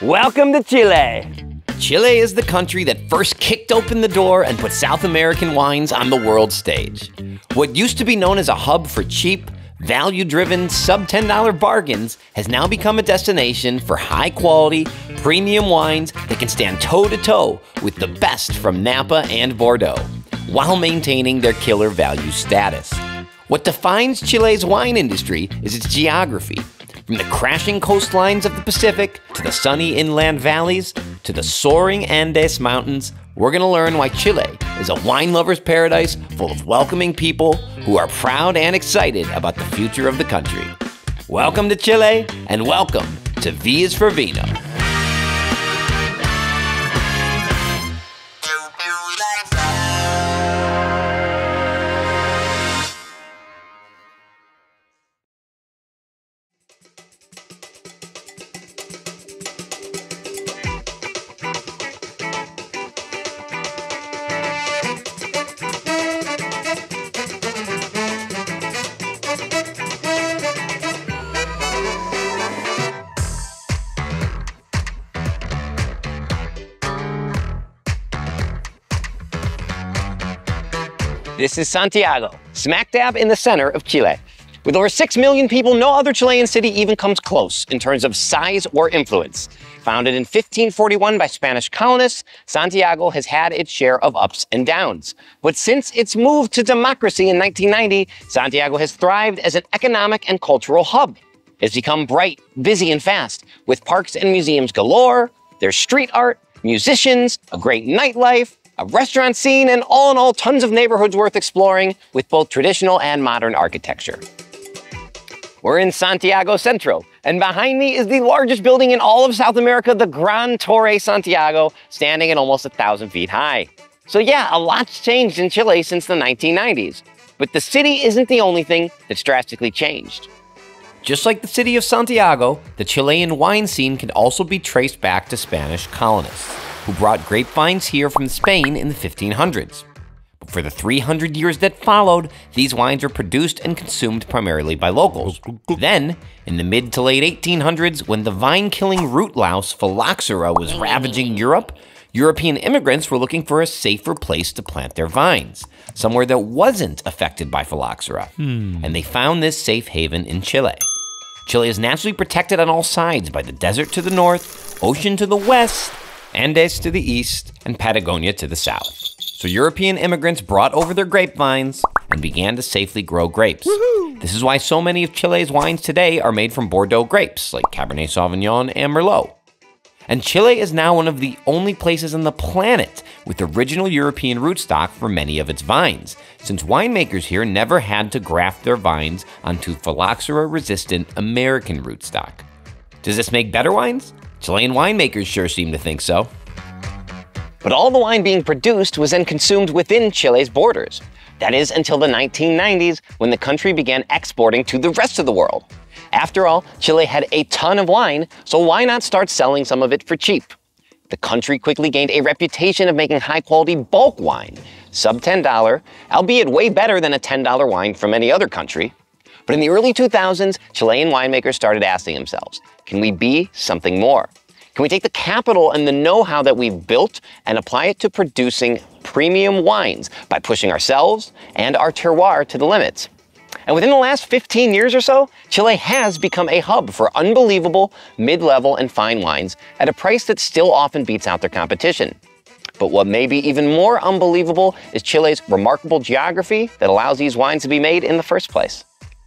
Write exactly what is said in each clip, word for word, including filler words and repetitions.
Welcome to Chile. Chile is the country that first kicked open the door and put South American wines on the world stage. What used to be known as a hub for cheap, value-driven, sub ten dollar bargains has now become a destination for high-quality, premium wines that can stand toe-to-toe with the best from Napa and Bordeaux, while maintaining their killer value status. What defines Chile's wine industry is its geography. From the crashing coastlines of the Pacific, to the sunny inland valleys, to the soaring Andes mountains, we're gonna learn why Chile is a wine lover's paradise full of welcoming people who are proud and excited about the future of the country. Welcome to Chile, and welcome to V is for Vino. This is Santiago, smack dab in the center of Chile. With over six million people, no other Chilean city even comes close in terms of size or influence. Founded in fifteen forty-one by Spanish colonists, Santiago has had its share of ups and downs. But since its move to democracy in nineteen ninety, Santiago has thrived as an economic and cultural hub. It's become bright, busy, and fast, with parks and museums galore, there's street art, musicians, a great nightlife, a restaurant scene, and all in all, tons of neighborhoods worth exploring with both traditional and modern architecture. We're in Santiago Centro, and behind me is the largest building in all of South America, the Gran Torre Santiago, standing at almost a thousand feet high. So yeah, a lot's changed in Chile since the nineteen nineties, but the city isn't the only thing that's drastically changed. Just like the city of Santiago, the Chilean wine scene can also be traced back to Spanish colonists, who brought grapevines here from Spain in the fifteen hundreds. But for the three hundred years that followed, these wines were produced and consumed primarily by locals. Then, in the mid to late eighteen hundreds, when the vine-killing root louse phylloxera was ravaging Europe, European immigrants were looking for a safer place to plant their vines, somewhere that wasn't affected by phylloxera. Hmm. And they found this safe haven in Chile. Chile is naturally protected on all sides by the desert to the north, ocean to the west, Andes to the east, and Patagonia to the south. So European immigrants brought over their grapevines and began to safely grow grapes. Woohoo! This is why so many of Chile's wines today are made from Bordeaux grapes, like Cabernet Sauvignon and Merlot. And Chile is now one of the only places on the planet with original European rootstock for many of its vines, since winemakers here never had to graft their vines onto phylloxera-resistant American rootstock. Does this make better wines? Chilean winemakers sure seem to think so. But all the wine being produced was then consumed within Chile's borders. That is until the nineteen nineties, when the country began exporting to the rest of the world. After all, Chile had a ton of wine, so why not start selling some of it for cheap? The country quickly gained a reputation of making high-quality bulk wine, sub ten dollar, albeit way better than a ten dollar wine from any other country. But in the early two thousands, Chilean winemakers started asking themselves, can we be something more? Can we take the capital and the know-how that we've built and apply it to producing premium wines by pushing ourselves and our terroir to the limits? And within the last fifteen years or so, Chile has become a hub for unbelievable mid-level and fine wines at a price that still often beats out their competition. But what may be even more unbelievable is Chile's remarkable geography that allows these wines to be made in the first place.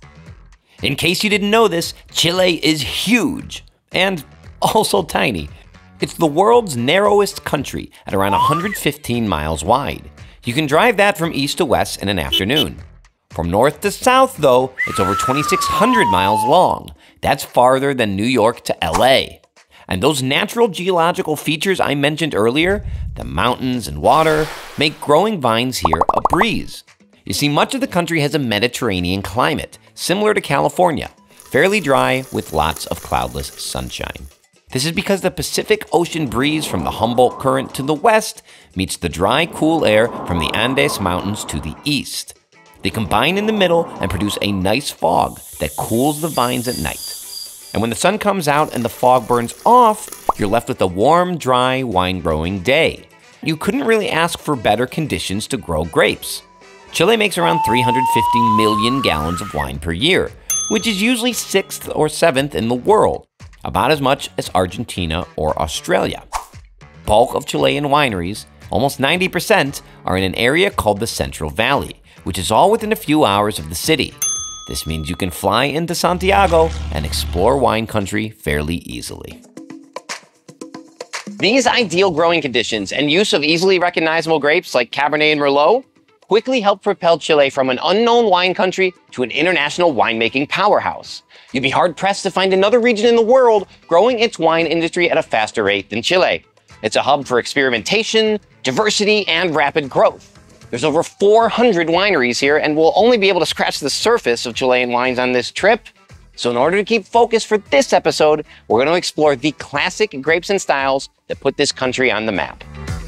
In case you didn't know this, Chile is huge and also tiny. It's the world's narrowest country at around one hundred fifteen miles wide. You can drive that from east to west in an afternoon. From north to south, though, it's over twenty-six hundred miles long. That's farther than New York to L A. And those natural geological features I mentioned earlier, the mountains and water, make growing vines here a breeze. You see, much of the country has a Mediterranean climate, similar to California, fairly dry with lots of cloudless sunshine. This is because the Pacific Ocean breeze from the Humboldt Current to the west meets the dry, cool air from the Andes Mountains to the east. They combine in the middle and produce a nice fog that cools the vines at night. And when the sun comes out and the fog burns off, you're left with a warm, dry wine growing day. You couldn't really ask for better conditions to grow grapes. Chile makes around three hundred fifty million gallons of wine per year, which is usually sixth or seventh in the world, about as much as Argentina or Australia. Bulk of Chilean wineries, almost ninety percent, are in an area called the Central Valley, which is all within a few hours of the city. This means you can fly into Santiago and explore wine country fairly easily. These ideal growing conditions and use of easily recognizable grapes like Cabernet and Merlot quickly helped propel Chile from an unknown wine country to an international winemaking powerhouse. You'd be hard-pressed to find another region in the world growing its wine industry at a faster rate than Chile. It's a hub for experimentation, diversity, and rapid growth. There's over four hundred wineries here, and we'll only be able to scratch the surface of Chilean wines on this trip. So in order to keep focus for this episode, we're going to explore the classic grapes and styles that put this country on the map.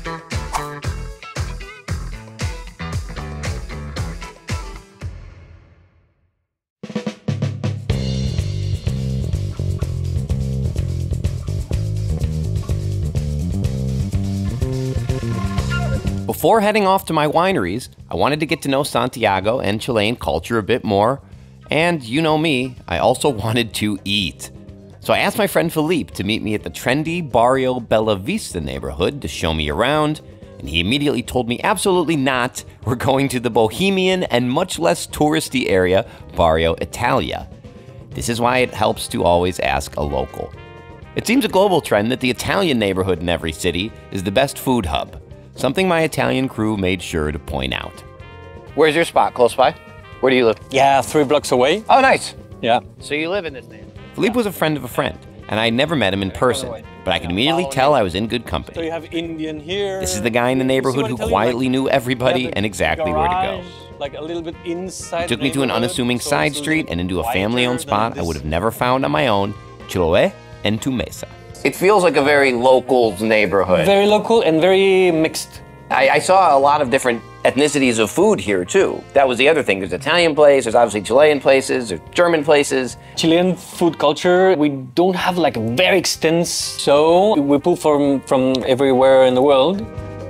Before heading off to my wineries, I wanted to get to know Santiago and Chilean culture a bit more. And you know me, I also wanted to eat. So I asked my friend Phillippe to meet me at the trendy Barrio Bella Vista neighborhood to show me around, and he immediately told me absolutely not. We're going to the bohemian and much less touristy area, Barrio Italia. This is why it helps to always ask a local. It seems a global trend that the Italian neighborhood in every city is the best food hub, something my Italian crew made sure to point out. Where's your spot? Close by? Where do you live? Yeah, three blocks away. Oh, nice. Yeah. So you live in this neighborhood? Phillippe was a friend of a friend, and I had never met him in person, but I could immediately tell I was in good So company. you have Indian here. This is the guy in the neighborhood who quietly knew everybody and exactly where to go. Like a little bit inside. He took me to an unassuming side street and into a family-owned spot I would have never found on my own, Chiloé and Tumesa. It feels like a very local neighborhood. Very local and very mixed. I, I saw a lot of different ethnicities of food here too. That was the other thing. There's Italian places, there's obviously Chilean places, there's German places. Chilean food culture, we don't have like a very extensive, so we pull from, from everywhere in the world.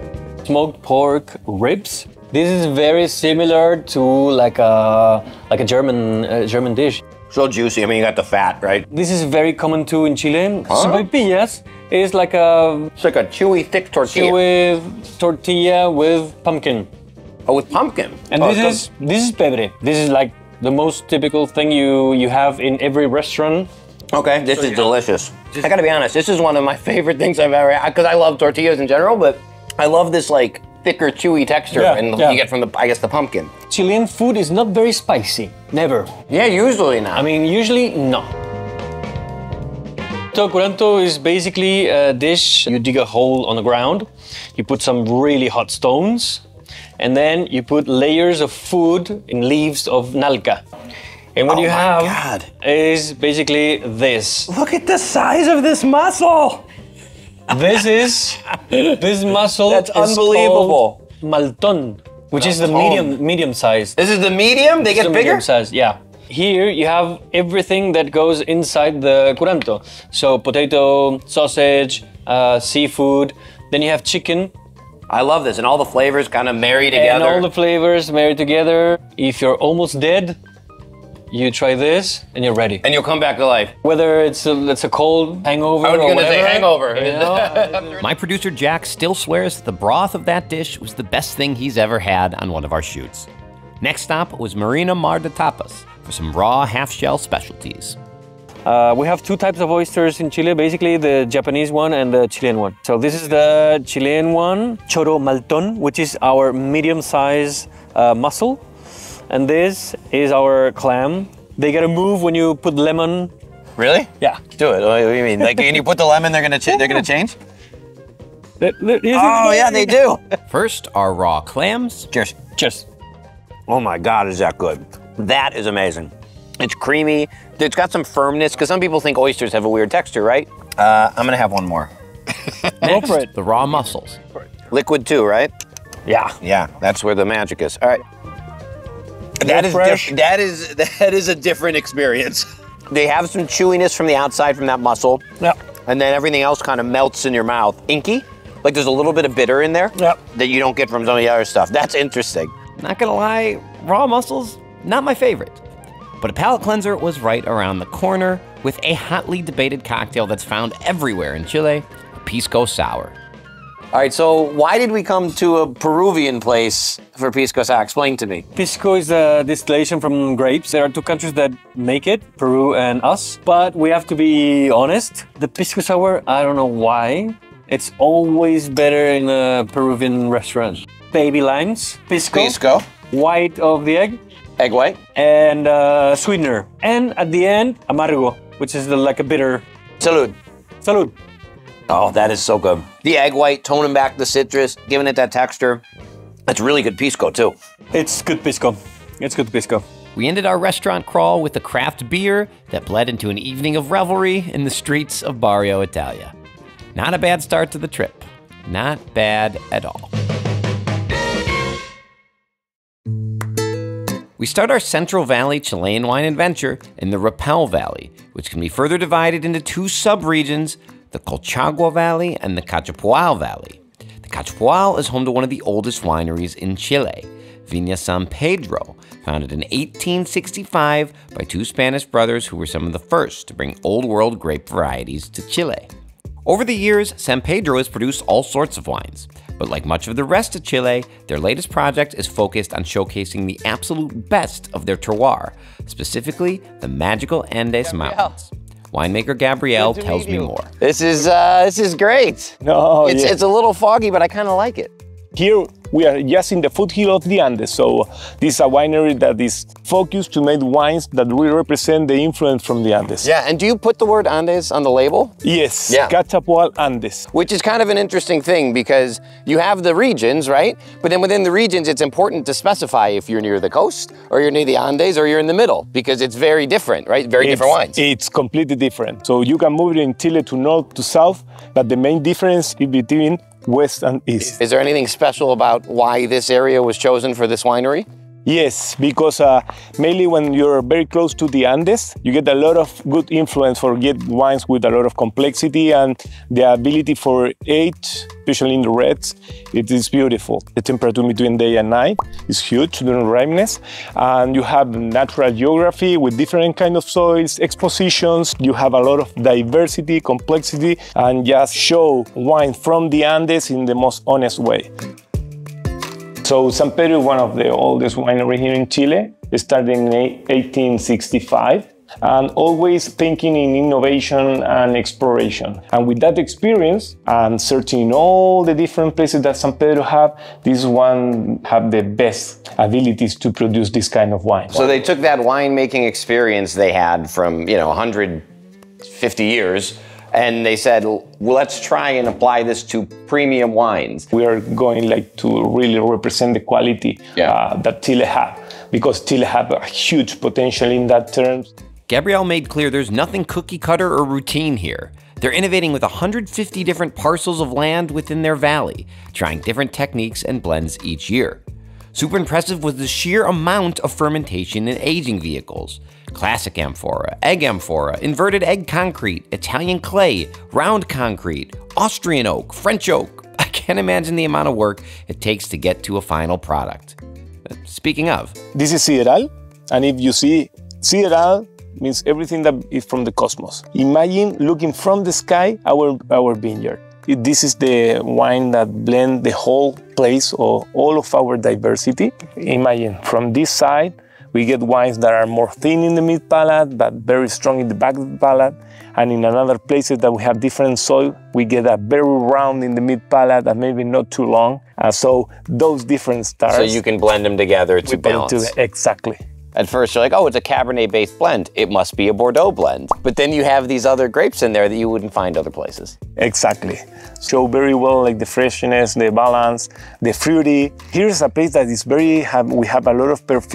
Smoked pork ribs. This is very similar to like a, like a German, uh, German dish. So juicy, I mean, you got the fat, right? This is very common too in Chile. Huh? Sopaipillas is like a It's like a chewy, thick tortilla. chewy tortilla with pumpkin. Oh, with pumpkin. And oh, this is this is pebre. This is like the most typical thing you you have in every restaurant. Okay, this So is you- delicious. I gotta be honest, this is one of my favorite things I've ever had, because I love tortillas in general, but I love this like thicker, chewy texture Yeah, and yeah. you get from the, I guess, the pumpkin. Chilean food is not very spicy. Never. Yeah, usually not. I mean, usually no. So curanto is basically a dish. You dig a hole on the ground, you put some really hot stones, and then you put layers of food in leaves of nalca. And what Oh you my have God. is basically this. Look at the size of this mussel. This is this mussel. That's is unbelievable. called Malton, which is the Malton. medium medium size. This is the medium? They It's get the bigger? medium size, yeah. Here you have everything that goes inside the curanto. So potato, sausage, uh, seafood. Then you have chicken. I love this, and all the flavors kind of marry together. And all the flavors married together. If you're almost dead, you try this and you're ready. And you'll come back to life. Whether it's a, it's a cold hangover I was or gonna say whatever, hangover. you know, My producer Jack still swears that the broth of that dish was the best thing he's ever had on one of our shoots. Next stop was Marina Mar de Tapas for some raw half-shell specialties. Uh, we have two types of oysters in Chile, basically the Japanese one and the Chilean one. So this is the Chilean one, Choro Malton, which is our medium-sized uh, mussel. And this is our clam. They gotta move when you put lemon. Really? Yeah. Do it. What do you mean? Like, when you put the lemon, they're gonna ch they're gonna change? Oh, Oh yeah, they do. First, our raw clams. Cheers. Cheers. Oh my God, is that good? That is amazing. It's creamy. It's got some firmness, because some people think oysters have a weird texture, right? Uh, I'm gonna have one more. Go for it. The raw mussels. Liquid too, right? Yeah. Yeah, that's where the magic is. All right. That is fresh. diff- that is that is a different experience. They have some chewiness from the outside from that muscle. Yeah. And then everything else kind of melts in your mouth. Inky, like there's a little bit of bitter in there Yeah. that you don't get from some of the other stuff. That's interesting. Not gonna lie, raw mussels, not my favorite. But a palate cleanser was right around the corner with a hotly debated cocktail that's found everywhere in Chile, Pisco Sour. All right, so why did we come to a Peruvian place for Pisco Sour? Explain to me. Pisco is a distillation from grapes. There are two countries that make it, Peru and us. But we have to be honest, the Pisco Sour, I don't know why, it's always better in a Peruvian restaurant. Baby limes, Pisco, Pisco. white of the egg, Egg white. and uh, sweetener. And at the end, amargo, which is the, like a bitter. Salud. Salud. Oh, that is so good. The egg white, toning back the citrus, giving it that texture. That's really good Pisco, too. It's good Pisco. It's good Pisco. We ended our restaurant crawl with a craft beer that bled into an evening of revelry in the streets of Barrio Italia. Not a bad start to the trip. Not bad at all. We start our Central Valley Chilean wine adventure in the Rapel Valley, which can be further divided into two subregions, the Colchagua Valley and the Cachapoal Valley. The Cachapoal is home to one of the oldest wineries in Chile, Viña San Pedro, founded in eighteen sixty-five by two Spanish brothers who were some of the first to bring Old World grape varieties to Chile. Over the years, San Pedro has produced all sorts of wines, but like much of the rest of Chile, their latest project is focused on showcasing the absolute best of their terroir, specifically the magical Andes Mountains. Winemaker Gabrielle tells me more. This is uh, this is great. No, it's yeah. it's a little foggy, but I kind of like it. Here we are just in the foothill of the Andes, so this is a winery that is focused to make wines that really represent the influence from the Andes. Yeah, and do you put the word Andes on the label? Yes, Yeah. Cachapoal Andes. Which is kind of an interesting thing because you have the regions, right? But then within the regions, it's important to specify if you're near the coast or you're near the Andes or you're in the middle because it's very different, right? Very It's, different wines. it's completely different. So you can move it in Chile to north to south, but the main difference is between west and east. Is there anything special about why this area was chosen for this winery? Yes, because uh, mainly when you're very close to the Andes, you get a lot of good influence for get wines with a lot of complexity and the ability for age, especially in the reds, it is beautiful. The temperature between day and night is huge during ripeness, and you have natural geography with different kind of soils, expositions. You have a lot of diversity, complexity, and just show wine from the Andes in the most honest way. So San Pedro is one of the oldest wineries here in Chile. It started in eighteen sixty-five and always thinking in innovation and exploration. And with that experience and searching in all the different places that San Pedro have, this one have the best abilities to produce this kind of wine. So they took that winemaking experience they had from, you know, one hundred fifty years and they said, well, let's try and apply this to premium wines. We are going like to really represent the quality Yeah. uh, that Chile have, because Chile have a huge potential in that terms. Gabrielle made clear there's nothing cookie cutter or routine here. They're innovating with one hundred fifty different parcels of land within their valley, trying different techniques and blends each year. Super impressive was the sheer amount of fermentation in aging vehicles. Classic amphora, egg amphora, inverted egg concrete, Italian clay, round concrete, Austrian oak, French oak. I can't imagine the amount of work it takes to get to a final product. Speaking of, This is sideral, and if you see sideral means everything that is from the cosmos. Imagine looking from the sky our our vineyard. This is the wine that blends the whole place or all of our diversity. Imagine from this side we get wines that are more thin in the mid palate but very strong in the back of the palate, and in another places that we have different soil we get a very round in the mid palate and maybe not too long. Uh, so those different stars. So you can blend them together to we put it balance. to- exactly. At first you're like, oh, it's a Cabernet-based blend. It must be a Bordeaux blend. But then you have these other grapes in there that you wouldn't find other places. Exactly. Show very well like the freshness, the balance, the fruity. Here's a place that is very, have, we have a lot of perfume.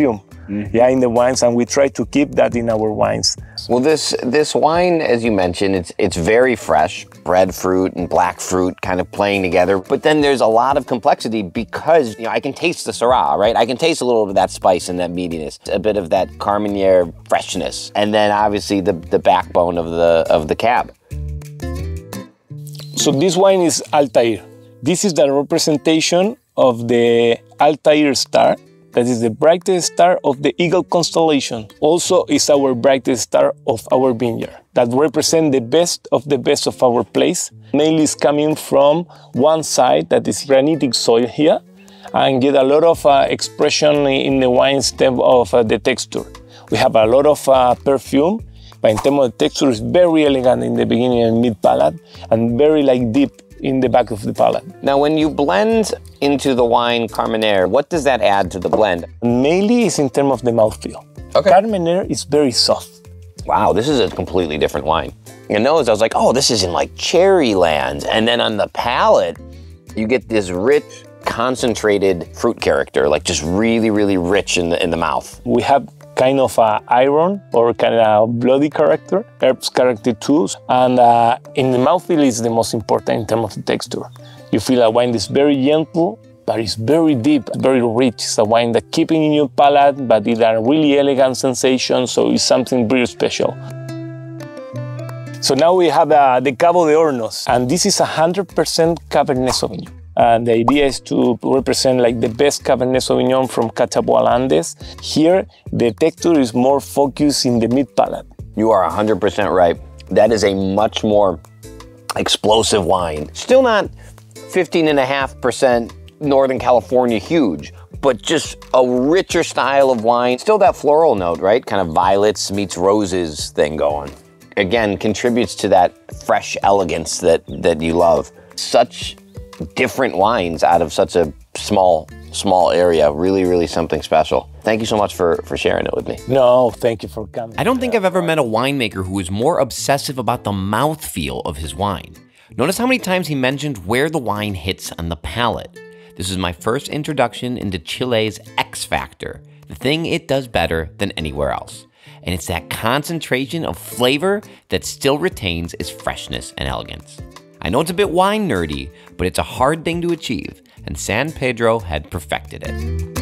Mm-hmm. Yeah, in the wines, and we try to keep that in our wines. Well, this this wine, as you mentioned, it's it's very fresh, breadfruit and black fruit kind of playing together. But then there's a lot of complexity because, you know, I can taste the Syrah, right? I can taste a little bit of that spice and that meatiness, a bit of that Carménère freshness, and then obviously the the backbone of the of the cab. So this wine is Altair. This is the representation of the Altair star. That is the brightest star of the Eagle constellation. Also is our brightest star of our vineyard. That represents the best of the best of our place. Mainly is coming from one side, that is granitic soil here, and get a lot of uh, expression in the wine stem of uh, the texture. We have a lot of uh, perfume, but in terms of texture, it's very elegant in the beginning and mid palate, and very like deep in the back of the palate. Now, when you blend into the wine Carménère, what does that add to the blend? Mainly is in terms of the mouthfeel. Okay. Carménère is very soft. Wow, this is a completely different wine. In nose, I was like, oh, this is in like cherry land. And then on the palate, you get this rich, concentrated fruit character, like just really, really rich in the, in the mouth. We have kind of a iron or kind of bloody character, herbs character too. And uh, in the mouthfeel is the most important in terms of the texture. You feel a wine that's very gentle, but it's very deep, very rich. It's a wine that keeping in your palate, but it's a really elegant sensation, so it's something very special. So now we have uh, the Cabo de Hornos, and this is one hundred percent Cabernet Sauvignon. And the idea is to represent like the best Cabernet Sauvignon from Cachapoal Andes. Here, the texture is more focused in the mid palate. You are one hundred percent right. That is a much more explosive wine. Still not fifteen and a half percent Northern California huge, but just a richer style of wine. Still that floral note, right? Kind of violets meets roses thing going. Again, contributes to that fresh elegance that, that you love. Such different wines out of such a small, small area. Really, really something special. Thank you so much for, for sharing it with me. No, thank you for coming. I don't think I've ever met a winemaker who is more obsessive about the mouthfeel of his wine. Notice how many times he mentioned where the wine hits on the palate. This is my first introduction into Chile's X factor, the thing it does better than anywhere else. And it's that concentration of flavor that still retains its freshness and elegance. I know it's a bit wine nerdy, but it's a hard thing to achieve, and San Pedro had perfected it.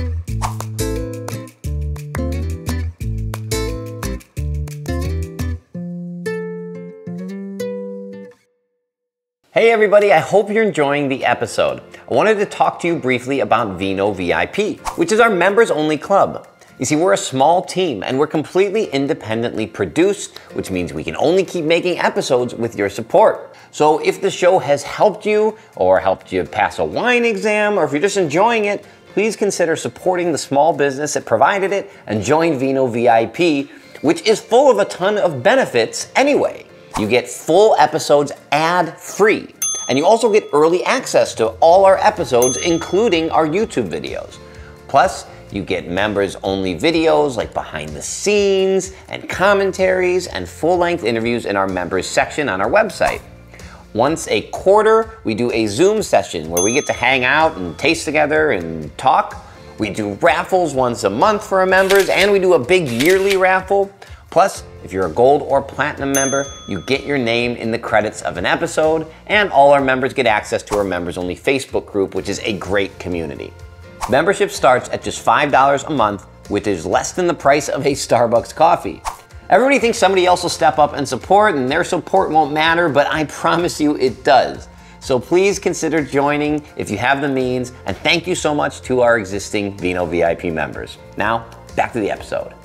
Hey everybody, I hope you're enjoying the episode. I wanted to talk to you briefly about Vino V I P, which is our members only club. You see, we're a small team and we're completely independently produced, which means we can only keep making episodes with your support. So if the show has helped you or helped you pass a wine exam, or if you're just enjoying it, please consider supporting the small business that provided it and join Vino V I P, which is full of a ton of benefits anyway. You get full episodes ad-free, and you also get early access to all our episodes, including our YouTube videos. Plus, you get members-only videos like behind the scenes and commentaries and full-length interviews in our members section on our website. Once a quarter, we do a Zoom session where we get to hang out and taste together and talk. We do raffles once a month for our members, and we do a big yearly raffle. Plus, if you're a gold or platinum member, you get your name in the credits of an episode, and all our members get access to our members-only Facebook group, which is a great community. Membership starts at just five dollars a month, which is less than the price of a Starbucks coffee. Everybody thinks somebody else will step up and support, and their support won't matter, but I promise you it does. So please consider joining if you have the means, and thank you so much to our existing Vino V I P members. Now, back to the episode.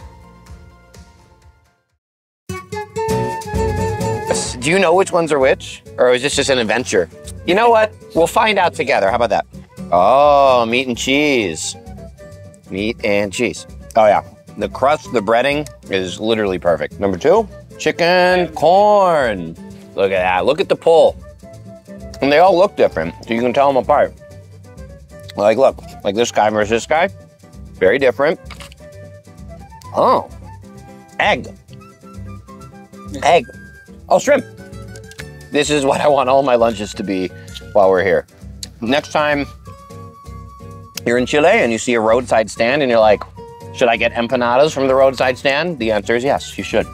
Do you know which ones are which? Or is this just an adventure? You know what? We'll find out together. How about that? Oh, meat and cheese. Meat and cheese. Oh yeah. The crust, the breading is literally perfect. Number two, chicken corn. Look at that. Look at the pull. And they all look different, so you can tell them apart. Like, look, like this guy versus this guy. Very different. Oh, egg. Egg. Oh, shrimp. This is what I want all my lunches to be while we're here. Next time you're in Chile and you see a roadside stand and you're like, Should I get empanadas from the roadside stand? The answer is yes, you should.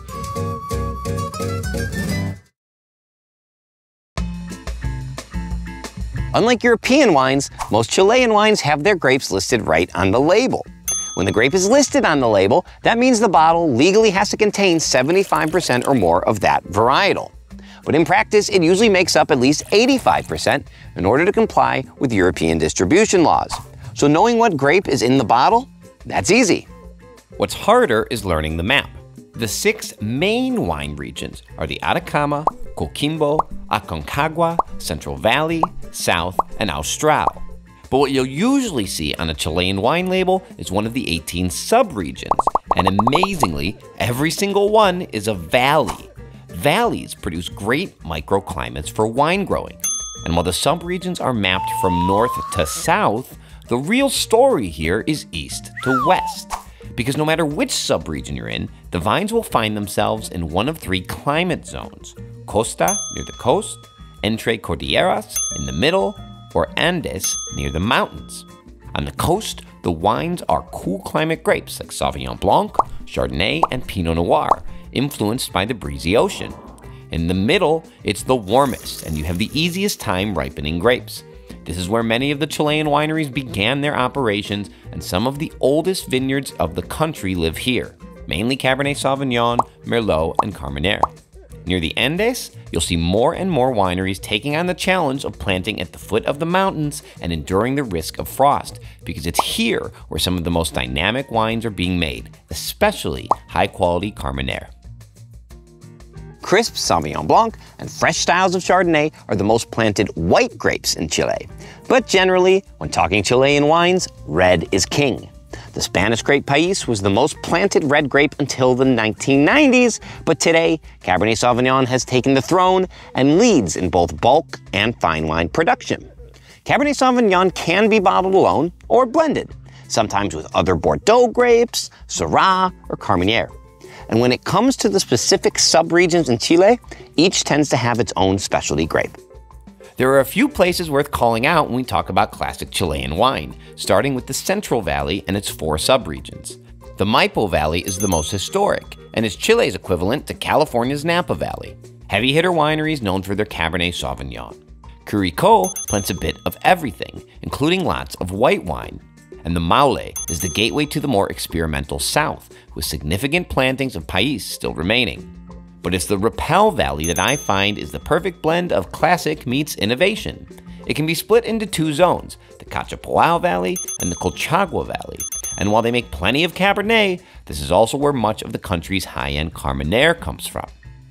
Unlike European wines, most Chilean wines have their grapes listed right on the label. When the grape is listed on the label, that means the bottle legally has to contain seventy-five percent or more of that varietal. But in practice, it usually makes up at least eighty-five percent in order to comply with European distribution laws. So knowing what grape is in the bottle, that's easy. What's harder is learning the map. The six main wine regions are the Atacama, Coquimbo, Aconcagua, Central Valley, South, and Austral. But what you'll usually see on a Chilean wine label is one of the eighteen subregions, and amazingly, every single one is a valley. Valleys produce great microclimates for wine growing. And while the subregions are mapped from north to south, the real story here is east to west. Because no matter which subregion you're in, the vines will find themselves in one of three climate zones: Costa, near the coast, Entre Cordilleras, in the middle, or Andes, near the mountains. On the coast, the wines are cool climate grapes like Sauvignon Blanc, Chardonnay, and Pinot Noir, influenced by the breezy ocean. In the middle, it's the warmest, and you have the easiest time ripening grapes. This is where many of the Chilean wineries began their operations, and some of the oldest vineyards of the country live here, mainly Cabernet Sauvignon, Merlot, and Carménère. Near the Andes, you'll see more and more wineries taking on the challenge of planting at the foot of the mountains and enduring the risk of frost, because it's here where some of the most dynamic wines are being made, especially high-quality Carménère. Crisp Sauvignon Blanc and fresh styles of Chardonnay are the most planted white grapes in Chile. But generally, when talking Chilean wines, red is king. The Spanish grape País was the most planted red grape until the nineteen nineties, but today, Cabernet Sauvignon has taken the throne and leads in both bulk and fine wine production. Cabernet Sauvignon can be bottled alone or blended, sometimes with other Bordeaux grapes, Syrah, or Carménère. And when it comes to the specific subregions in Chile, each tends to have its own specialty grape. There are a few places worth calling out when we talk about classic Chilean wine, starting with the Central Valley and its four subregions. The Maipo Valley is the most historic, and is Chile's equivalent to California's Napa Valley. Heavy hitter wineries known for their Cabernet Sauvignon. Curicó plants a bit of everything, including lots of white wine. And the Maule is the gateway to the more experimental south, with significant plantings of País still remaining. But it's the Rapel Valley that I find is the perfect blend of classic meets innovation. It can be split into two zones, the Cachapoal Valley and the Colchagua Valley. And while they make plenty of Cabernet, this is also where much of the country's high-end Carménère comes from.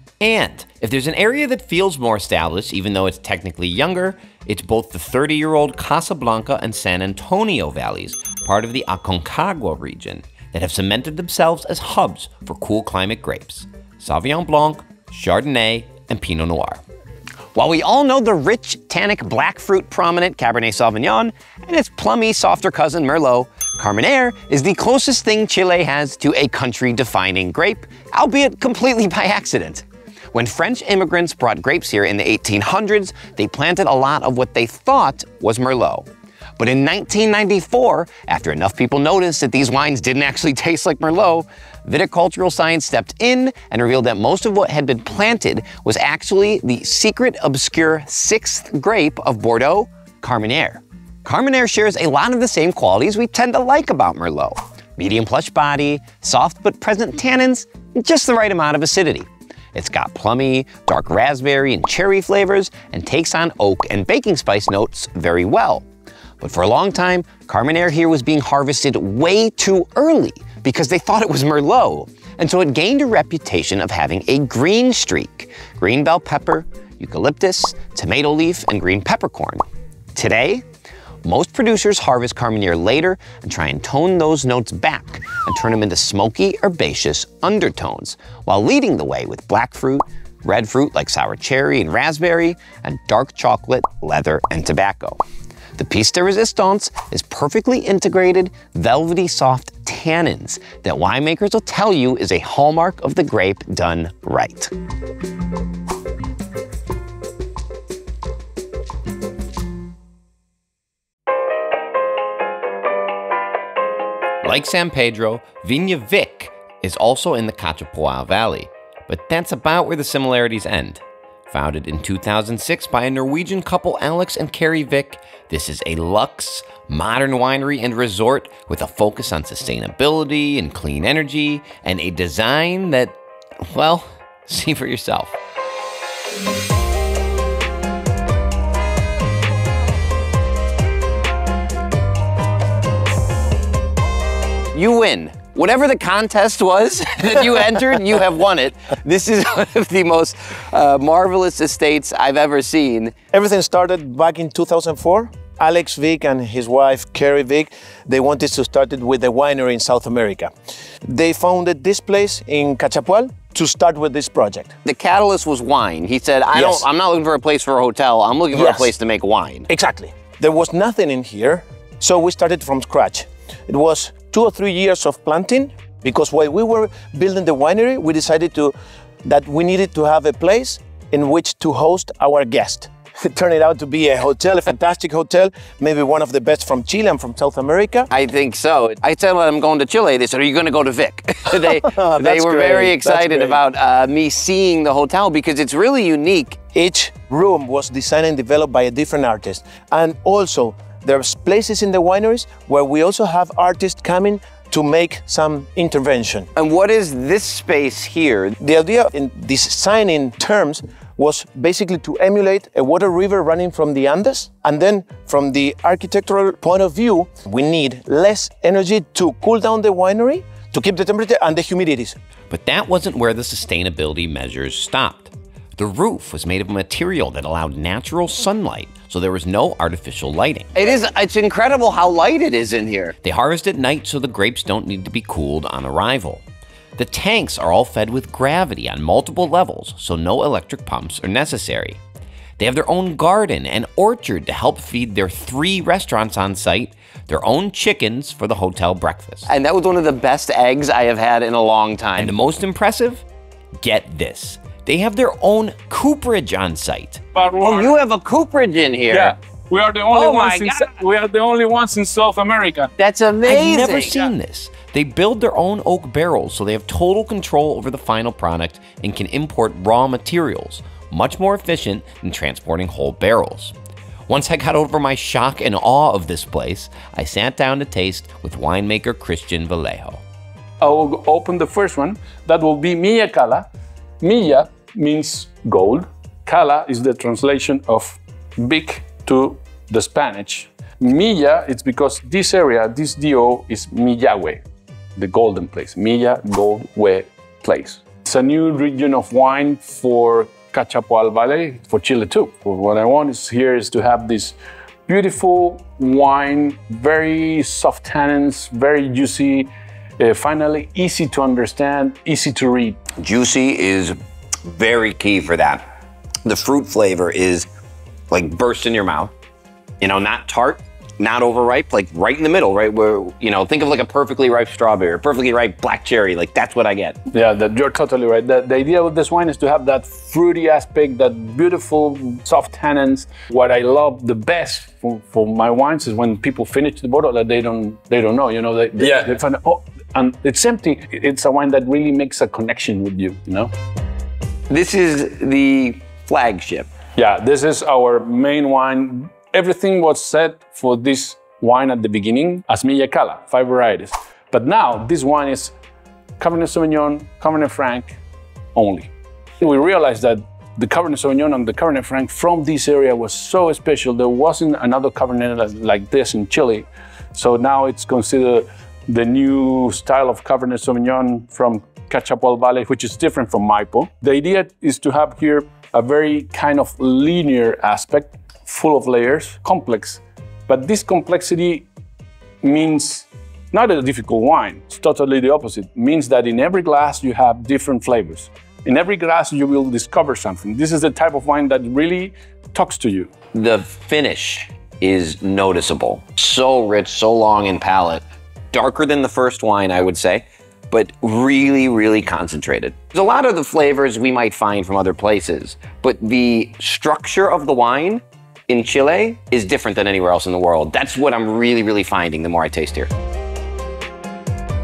And if there's an area that feels more established, even though it's technically younger, it's both the thirty-year-old Casablanca and San Antonio valleys, part of the Aconcagua region, that have cemented themselves as hubs for cool climate grapes: Sauvignon Blanc, Chardonnay, and Pinot Noir. While we all know the rich, tannic, black fruit prominent Cabernet Sauvignon and its plummy, softer cousin Merlot, Carménère is the closest thing Chile has to a country-defining grape, albeit completely by accident. When French immigrants brought grapes here in the eighteen hundreds, they planted a lot of what they thought was Merlot. But in nineteen ninety-four, after enough people noticed that these wines didn't actually taste like Merlot, viticultural science stepped in and revealed that most of what had been planted was actually the secret, obscure sixth grape of Bordeaux, Carménère. Carménère shares a lot of the same qualities we tend to like about Merlot. Medium plush body, soft but present tannins, and just the right amount of acidity. It's got plummy, dark raspberry and cherry flavors, and takes on oak and baking spice notes very well. But for a long time, Carménère here was being harvested way too early because they thought it was Merlot, and so it gained a reputation of having a green streak: green bell pepper, eucalyptus, tomato leaf, and green peppercorn. Today, most producers harvest Carménère later and try and tone those notes back and turn them into smoky, herbaceous undertones, while leading the way with black fruit, red fruit like sour cherry and raspberry, and dark chocolate, leather, and tobacco. The piece de resistance is perfectly integrated, velvety soft tannins that winemakers will tell you is a hallmark of the grape done right. Like San Pedro, Viña Vic is also in the Cachapoal Valley, but that's about where the similarities end. Founded in two thousand six by a Norwegian couple, Alex and Carrie Vic, this is a luxe, modern winery and resort with a focus on sustainability and clean energy, and a design that, well, see for yourself. You win. Whatever the contest was that you entered, you have won it. This is one of the most uh, marvelous estates I've ever seen. Everything started back in two thousand four. Alex Vic and his wife, Carrie Vic, they wanted to start it with a winery in South America. They founded this place in Cachapoal to start with this project. The catalyst was wine. He said, I Yes. don't, I'm not looking for a place for a hotel. I'm looking for Yes. a place to make wine. Exactly. There was nothing in here, so we started from scratch. It was two or three years of planting, because while we were building the winery, we decided to that we needed to have a place in which to host our guests. It turned out to be a hotel, a fantastic hotel, maybe one of the best from Chile and from South America. I think so. I said when I'm going to Chile, they said, are you going to go to Vic? they they That's were great. very That's excited great. about uh, me seeing the hotel because it's really unique. Each room was designed and developed by a different artist. And also, there's places in the wineries where we also have artists coming to make some intervention. And what is this space here? The idea in designing terms was basically to emulate a water river running from the Andes. And then from the architectural point of view, we need less energy to cool down the winery, to keep the temperature and the humidities. But that wasn't where the sustainability measures stopped. The roof was made of a material that allowed natural sunlight, so there was no artificial lighting. It is, it's incredible how light it is in here. They harvest at night so the grapes don't need to be cooled on arrival. The tanks are all fed with gravity on multiple levels, so no electric pumps are necessary. They have their own garden and orchard to help feed their three restaurants on site, their own chickens for the hotel breakfast. And that was one of the best eggs I have had in a long time. And the most impressive? Get this. They have their own cooperage on site. Oh, you have a cooperage in here. Yeah, we are the only Oh my ones. In, God. we are the only ones in South America. That's amazing. I've never seen this. They build their own oak barrels, so they have total control over the final product and can import raw materials, much more efficient than transporting whole barrels. Once I got over my shock and awe of this place, I sat down to taste with winemaker Christian Vallejo. I will open the first one. That will be Milla Cala. Milla means gold. Cala is the translation of big to the Spanish. Milla, it's because this area, this D O is Millahue, the golden place. Milla, gold, way, place. It's a new region of wine for Cachapoal Valley, for Chile too. What I want is here is to have this beautiful wine, very soft tannins, very juicy, uh, finally easy to understand, easy to read. Juicy is very key for that. The fruit flavor is like burst in your mouth. You know, not tart, not overripe, like right in the middle, right? Where, you know, think of like a perfectly ripe strawberry or perfectly ripe black cherry. Like that's what I get. Yeah, that, you're totally right. The, the idea with this wine is to have that fruity aspect, that beautiful soft tannins. What I love the best for, for my wines is when people finish the bottle that they don't they don't know. You know, they, they, Yeah. they find oh, and it's empty. It's a wine that really makes a connection with you. You know. This is the flagship. Yeah, this is our main wine. Everything was set for this wine at the beginning as Milla Cala, five varieties. But now this wine is Cabernet Sauvignon, Cabernet Franc only. We realized that the Cabernet Sauvignon and the Cabernet Franc from this area was so special. There wasn't another Cabernet like this in Chile. So now it's considered the new style of Cabernet Sauvignon from Cachapoal Valley, which is different from Maipo. The idea is to have here a very kind of linear aspect, full of layers, complex. But this complexity means not a difficult wine. It's totally the opposite. It means that in every glass you have different flavors. In every glass you will discover something. This is the type of wine that really talks to you. The finish is noticeable. So rich, so long in palate. Darker than the first wine, I would say, but really, really concentrated. There's a lot of the flavors we might find from other places, but the structure of the wine in Chile is different than anywhere else in the world. That's what I'm really, really finding the more I taste here.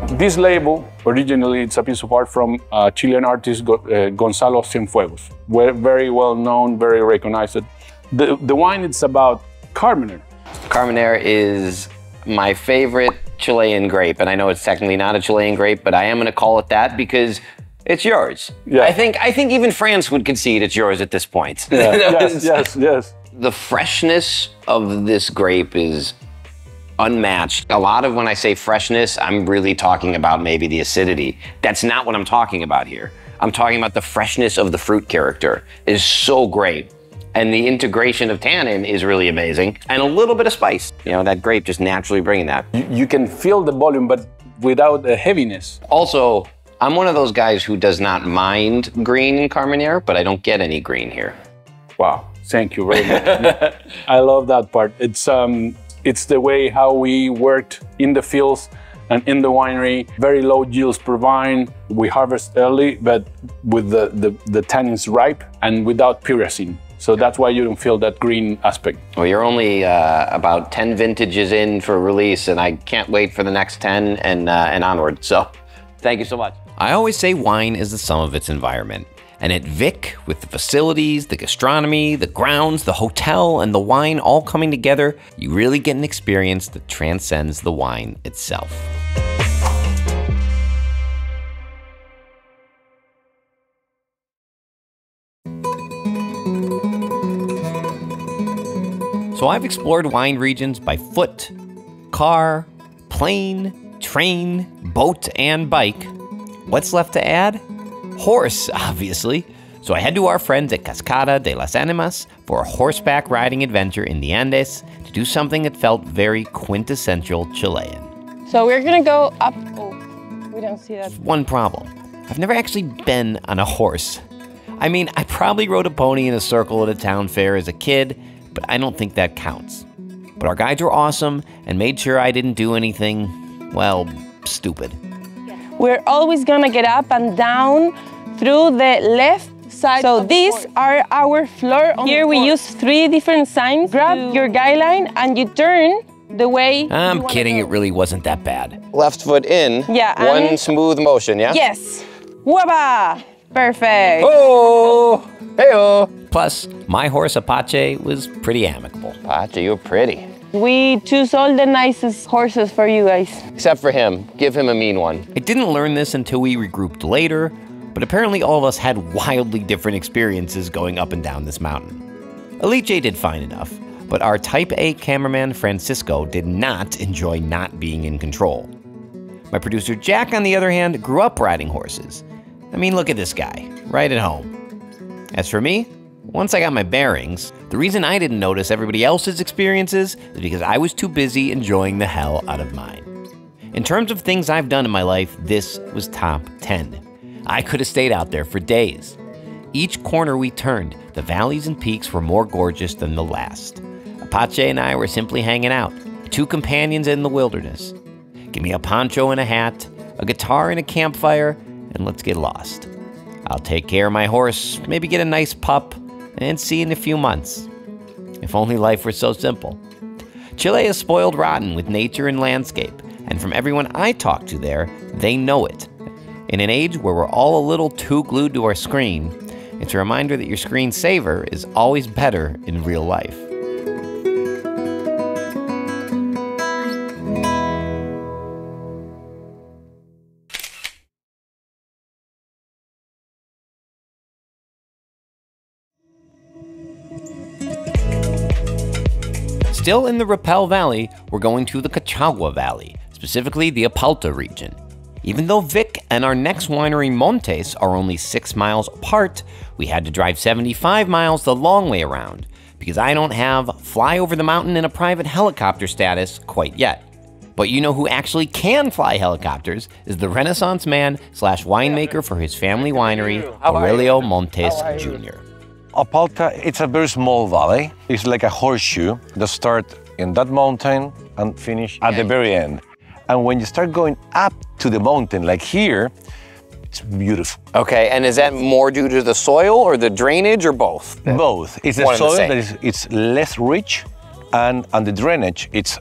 This label, originally, it's a piece of art from uh, Chilean artist Go, uh, Gonzalo Cienfuegos. We're very well known, very recognized. The, the wine is about Carménère. Carménère is my favorite Chilean grape, and I know it's technically not a Chilean grape, but I am going to call it that because it's yours. Yeah. I think I think even France would concede it's yours at this point. Yeah. yes, yes, yes. The freshness of this grape is unmatched. A lot of when I say freshness, I'm really talking about maybe the acidity. That's not what I'm talking about here. I'm talking about the freshness of the fruit character is so great. And the integration of tannin is really amazing. And a little bit of spice. You know, that grape just naturally bringing that. You, you can feel the volume, but without the heaviness. Also, I'm one of those guys who does not mind green in Carménère, but I don't get any green here. Wow, thank you very much. I love that part. It's, um, it's the way how we worked in the fields and in the winery. Very low yields per vine. We harvest early, but with the, the, the tannins ripe and without pyrrazine. So that's why you don't feel that green aspect. Well, you're only uh, about ten vintages in for release, and I can't wait for the next ten and, uh, and onward. So thank you so much. I always say wine is the sum of its environment. And at Vic, with the facilities, the gastronomy, the grounds, the hotel, and the wine all coming together, you really get an experience that transcends the wine itself. So I've explored wine regions by foot, car, plane, train, boat, and bike. What's left to add? Horse, obviously. So I head to our friends at Cascada de las Animas for a horseback riding adventure in the Andes to do something that felt very quintessential Chilean. So we're gonna go up. Oh, we don't see that. One problem. I've never actually been on a horse. I mean, I probably rode a pony in a circle at a town fair as a kid, but I don't think that counts. But our guides were awesome and made sure I didn't do anything, well, stupid. We're always gonna get up and down through the left side. So these are our floor. Here we use three different signs. Grab your guideline and you turn the way. I'm kidding, it really wasn't that bad. Left foot in, Yeah, one and- smooth motion, yeah? Yes. Waba! Perfect. Oh, hey-oh. Plus, my horse Apache was pretty amicable. Pacha, you're pretty. We choose all the nicest horses for you guys. Except for him. Give him a mean one. I didn't learn this until we regrouped later, but apparently all of us had wildly different experiences going up and down this mountain. Alice did fine enough, but our type A cameraman Francisco did not enjoy not being in control. My producer Jack, on the other hand, grew up riding horses. I mean, look at this guy, right at home. As for me, once I got my bearings, the reason I didn't notice everybody else's experiences is because I was too busy enjoying the hell out of mine. In terms of things I've done in my life, this was top ten. I could have stayed out there for days. Each corner we turned, the valleys and peaks were more gorgeous than the last. Apache and I were simply hanging out, two companions in the wilderness. Give me a poncho and a hat, a guitar and a campfire, and let's get lost. I'll take care of my horse, maybe get a nice pup, and see you in a few months. If only life were so simple. Chile is spoiled rotten with nature and landscape, and from everyone I talk to there, they know it. In an age where we're all a little too glued to our screen, it's a reminder that your screensaver is always better in real life. Still in the Rapel Valley, we're going to the Colchagua Valley, specifically the Apalta region. Even though Vic and our next winery, Montes, are only six miles apart, we had to drive seventy-five miles the long way around, because I don't have fly over the mountain in a private helicopter status quite yet. But you know who actually can fly helicopters is the Renaissance man slash winemaker for his family winery, Aurelio Montes Junior Apalta, it's a very small valley. It's like a horseshoe that starts in that mountain and finish at the very end. And when you start going up to the mountain, like here, it's beautiful. Okay, and is that more due to the soil or the drainage or both? Both. It's the One and the soil same. that is it's less rich, and, and the drainage, it's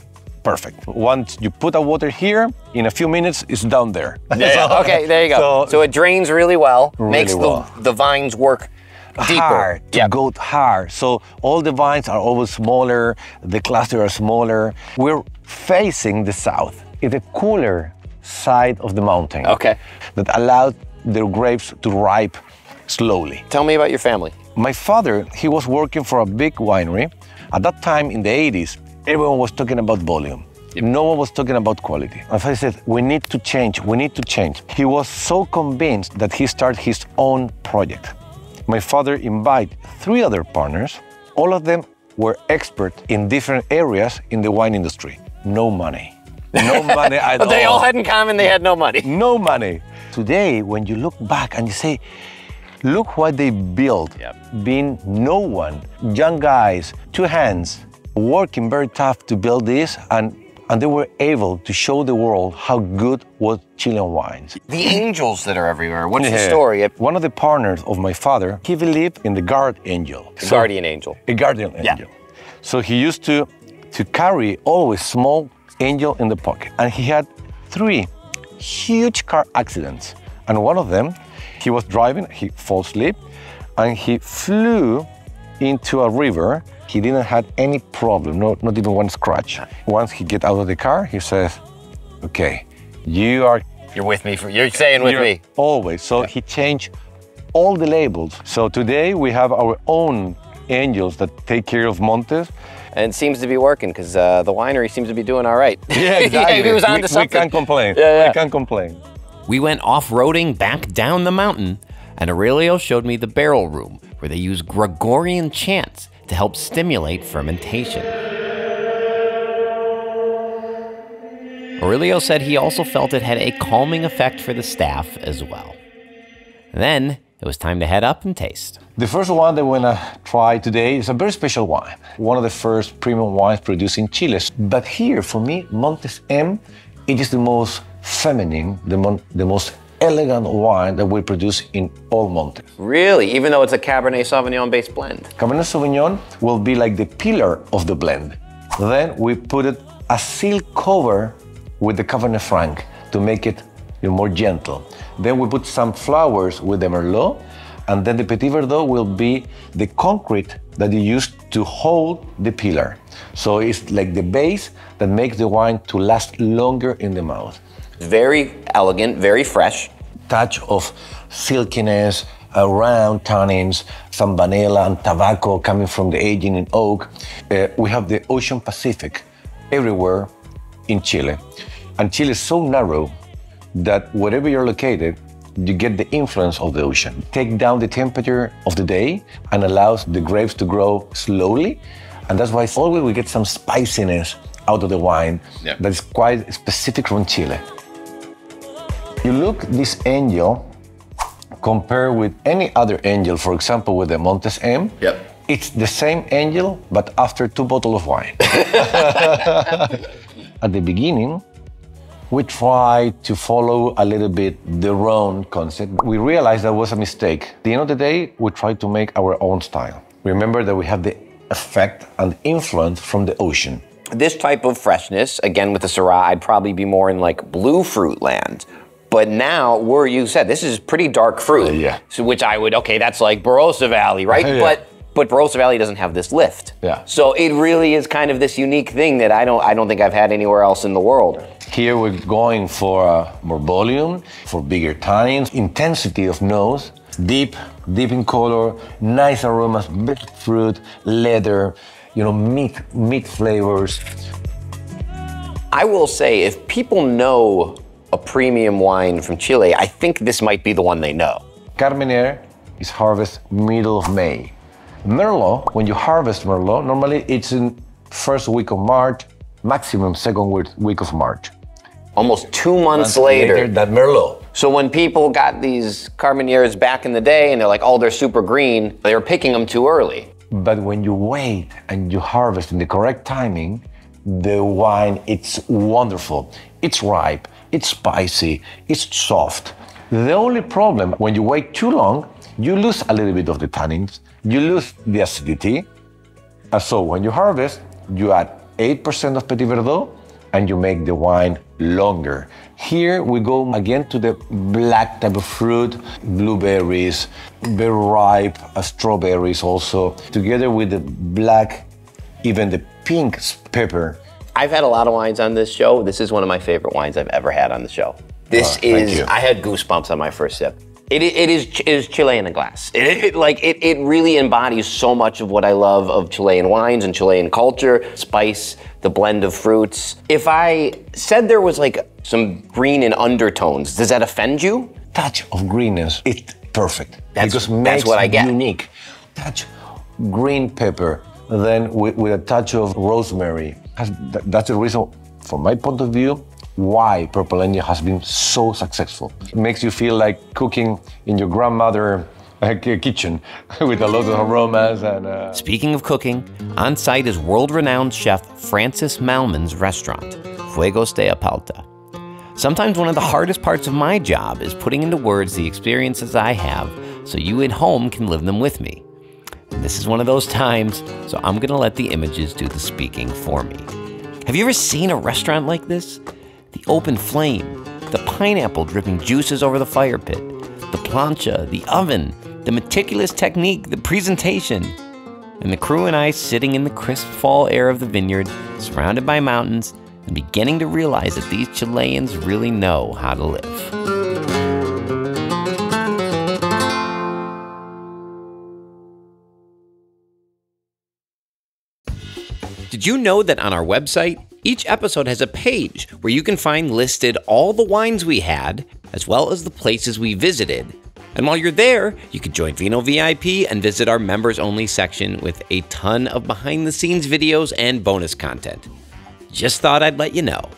perfect. Once you put a water here, in a few minutes, it's down there. Yeah, so, okay, there you go. So, so it drains really well, really makes well. The, the vines work deeper. Hard, to yep. go hard. So all the vines are always smaller, the clusters are smaller. We're facing the south. It's a cooler side of the mountain. Okay. That allowed the grapes to ripe slowly. Tell me about your family. My father, he was working for a big winery. At that time in the eighties, everyone was talking about volume. No one was talking about quality. My father said, we need to change, we need to change. He was so convinced that he started his own project. My father invited three other partners. All of them were experts in different areas in the wine industry. No money. No money at all. But they all had in common they had no money. No money. Today, when you look back and you say, look what they built, yep. being no one, young guys, two hands, working very tough to build this, and and they were able to show the world how good was Chilean wines. The angels that are everywhere, what's yeah. the story? One of the partners of my father, he believed in the guard angel. A so, guardian angel. A guardian yeah. angel. So he used to, to carry always small angel in the pocket. And he had three huge car accidents. And one of them, he was driving, he fell asleep, and he flew into a river. He didn't have any problem, no, not even one scratch. Once he get out of the car, he says, okay, you are... You're with me, for, you're staying with you're me. Always, so yeah. he changed all the labels. So today we have our own angels that take care of Montes. And it seems to be working, because uh, the winery seems to be doing all right. Yeah, exactly. He was on we, to something. We can't complain, yeah, yeah. we can't complain. We went off-roading back down the mountain, and Aurelio showed me the barrel room, where they use Gregorian chants to help stimulate fermentation. Aurelio said he also felt it had a calming effect for the staff as well. And then it was time to head up and taste. The first one that we're gonna try today is a very special wine. One of the first premium wines produced in Chile. But here, for me, Montes M, it is the most feminine, the, mon the most elegant wine that we produce in all Montes. Really? Even though it's a Cabernet Sauvignon based blend? Cabernet Sauvignon will be like the pillar of the blend. Then we put it a seal cover with the Cabernet Franc to make it you know, more gentle. Then we put some flowers with the Merlot, and then the Petit Verdot will be the concrete that you use to hold the pillar. So it's like the base that makes the wine to last longer in the mouth. Very elegant, very fresh. Touch of silkiness, around tannins, some vanilla and tobacco coming from the aging in oak. Uh, we have the Ocean Pacific everywhere in Chile. And Chile is so narrow that wherever you're located, you get the influence of the ocean. Take down the temperature of the day and allows the grapes to grow slowly. And that's why always we get some spiciness out of the wine yeah. that is quite specific from Chile. You look this angel, compare with any other angel, for example, with the Montes M, yep. it's the same angel, but after two bottles of wine. At the beginning, we tried to follow a little bit the wrong concept. We realized that was a mistake. At the end of the day, we tried to make our own style. Remember that we have the effect and influence from the ocean. This type of freshness, again with the Syrah, I'd probably be more in like blue fruit land. But now, where you said, this is pretty dark fruit. Uh, yeah. So which I would, okay, that's like Barossa Valley, right? yeah. But but Barossa Valley doesn't have this lift. Yeah. So it really is kind of this unique thing that I don't I don't think I've had anywhere else in the world. Here we're going for uh, more volume, for bigger tannins, intensity of nose, deep, deep in color, nice aromas, big fruit, leather, you know, meat, meat flavors. I will say, if people know a premium wine from Chile, I think this might be the one they know. Carménère is harvested middle of May. Merlot, when you harvest Merlot, normally it's in first week of March, maximum second week of March. Almost two months, months later. later that Merlot. So when people got these Carménères back in the day and they're like, oh, they're super green, they were picking them too early. But when you wait and you harvest in the correct timing, the wine, it's wonderful. It's ripe, it's spicy, it's soft. The only problem, when you wait too long, you lose a little bit of the tannins, you lose the acidity. And so when you harvest, you add eight percent of Petit Verdot and you make the wine longer. Here we go again to the black type of fruit, blueberries, very ripe, uh, strawberries also, together with the black, even the pink pepper. I've had a lot of wines on this show. This is one of my favorite wines I've ever had on the show. This Oh, thank is, you. I had goosebumps on my first sip. It, it, is, it is Chile in a glass. It, it, like, it, it really embodies so much of what I love of Chilean wines and Chilean culture, spice, the blend of fruits. If I said there was like some green in undertones, does that offend you? Touch of greenness, it's perfect. That's- because that's makes what I it get. unique. Touch green pepper, then with, with a touch of rosemary. Has- that- That's the reason, from my point of view, why Purple Angel has been so successful. It makes you feel like cooking in your grandmother's uh, kitchen with a lot of aromas and. Uh... Speaking of cooking, on site is world-renowned chef Francis Mallmann's restaurant, Fuegos de Apalta. Sometimes one of the hardest parts of my job is putting into words the experiences I have so you at home can live them with me. And this is one of those times, so I'm gonna let the images do the speaking for me. Have you ever seen a restaurant like this? The open flame, the pineapple dripping juices over the fire pit, the plancha, the oven, the meticulous technique, the presentation, and the crew and I sitting in the crisp fall air of the vineyard, surrounded by mountains, and beginning to realize that these Chileans really know how to live. Did you know that on our website, each episode has a page where you can find listed all the wines we had, as well as the places we visited. And while you're there, you can join Vino V I P and visit our members-only section with a ton of behind-the-scenes videos and bonus content. Just thought I'd let you know.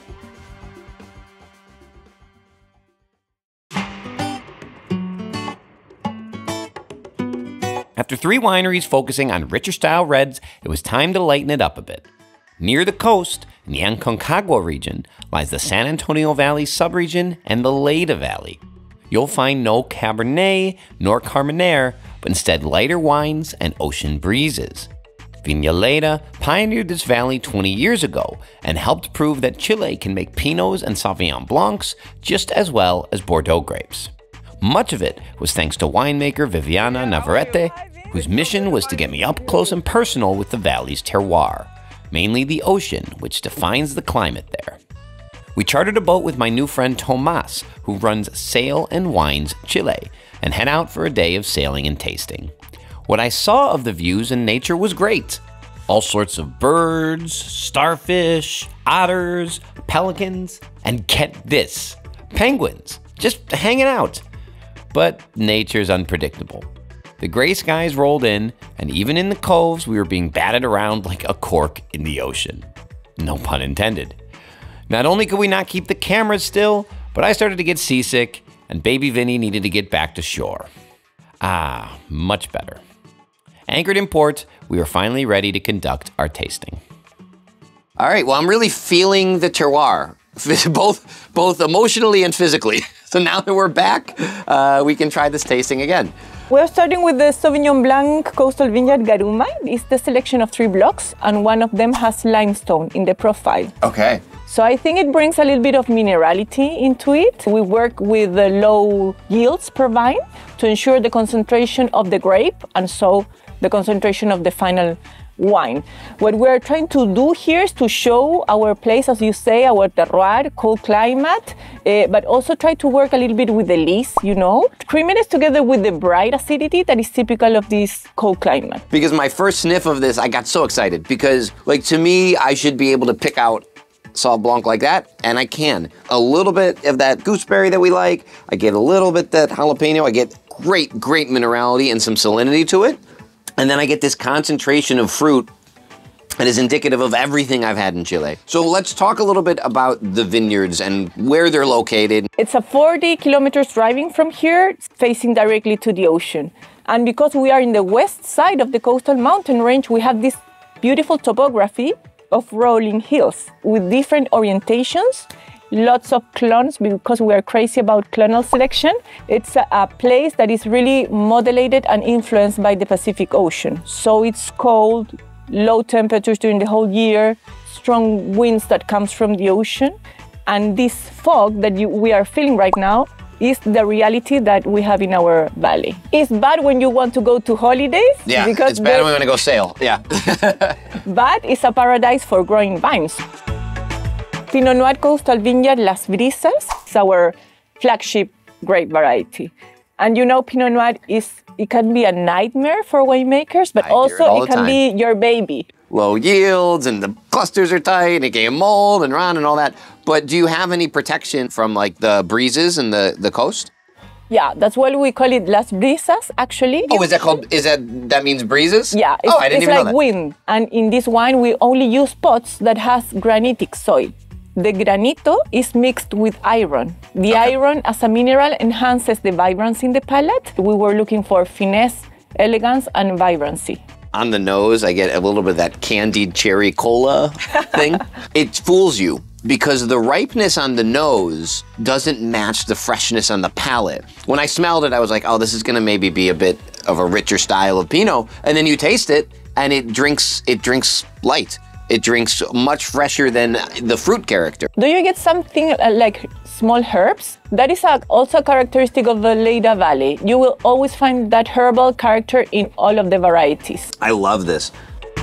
After three wineries focusing on richer style reds, it was time to lighten it up a bit. Near the coast, in the Colchagua region, lies the San Antonio Valley subregion and the Leyda Valley. You'll find no Cabernet nor Carménère, but instead lighter wines and ocean breezes. Viña Leyda pioneered this valley twenty years ago and helped prove that Chile can make Pinots and Sauvignon Blancs just as well as Bordeaux grapes. Much of it was thanks to winemaker Viviana Navarrete, whose mission was to get me up close and personal with the valley's terroir, mainly the ocean, which defines the climate there. We chartered a boat with my new friend Tomas, who runs Sail and Wines Chile, and head out for a day of sailing and tasting. What I saw of the views and nature was great. All sorts of birds, starfish, otters, pelicans, and get this, penguins, just hanging out. But nature's unpredictable. The gray skies rolled in, and even in the coves, we were being batted around like a cork in the ocean. No pun intended. Not only could we not keep the cameras still, but I started to get seasick, and baby Vinny needed to get back to shore. Ah, much better. Anchored in port, we were finally ready to conduct our tasting. All right, well, I'm really feeling the terroir, both, both emotionally and physically. So now that we're back, uh, we can try this tasting again. We're starting with the Sauvignon Blanc Coastal Vineyard Garuma. It's the selection of three blocks, and one of them has limestone in the profile. Okay. So I think it brings a little bit of minerality into it. We work with the low yields per vine to ensure the concentration of the grape, and so the concentration of the final wine. What we're trying to do here is to show our place, as you say, our terroir, cold climate, uh, but also try to work a little bit with the lees, you know. Creaminess together with the bright acidity that is typical of this cold climate. Because my first sniff of this, I got so excited because, like, to me, I should be able to pick out Sauv Blanc like that, and I can. A little bit of that gooseberry that we like, I get a little bit that jalapeno, I get great, great minerality and some salinity to it. And then I get this concentration of fruit that is indicative of everything I've had in Chile. So let's talk a little bit about the vineyards and where they're located. It's a forty kilometers driving from here, facing directly to the ocean. And because we are in the west side of the coastal mountain range, we have this beautiful topography of rolling hills with different orientations. Lots of clones because we are crazy about clonal selection. It's a, a place that is really modulated and influenced by the Pacific Ocean. So it's cold, low temperatures during the whole year, strong winds that comes from the ocean. And this fog that you, we are feeling right now is the reality that we have in our valley. It's bad when you want to go to holidays. Yeah, because it's bad when we want to go sail, yeah. But it's a paradise for growing vines. Pinot Noir Coastal Vineyard Las Brisas is our flagship grape variety. And you know, Pinot Noir is, it can be a nightmare for winemakers, but I hear it also all it the can time. be your baby. Low yields and the clusters are tight and it can mold and run and all that. But do you have any protection from like the breezes and the, the coast? Yeah, that's why we call it Las Brisas, actually. Oh, is that called, is that, that means breezes? Yeah, it's, oh, I didn't it's even like know that. wind. And in this wine, we only use pots that has granitic soil. The granito is mixed with iron. The Okay. iron as a mineral enhances the vibrancy in the palate. We were looking for finesse, elegance, and vibrancy. On the nose, I get a little bit of that candied cherry cola thing. It fools you because the ripeness on the nose doesn't match the freshness on the palate. When I smelled it, I was like, oh, this is gonna maybe be a bit of a richer style of Pinot. And then you taste it and it drinks, it drinks light. It drinks much fresher than the fruit character. Do you get something uh, like small herbs? That is a, also a characteristic of the Leyda Valley. You will always find that herbal character in all of the varieties. I love this.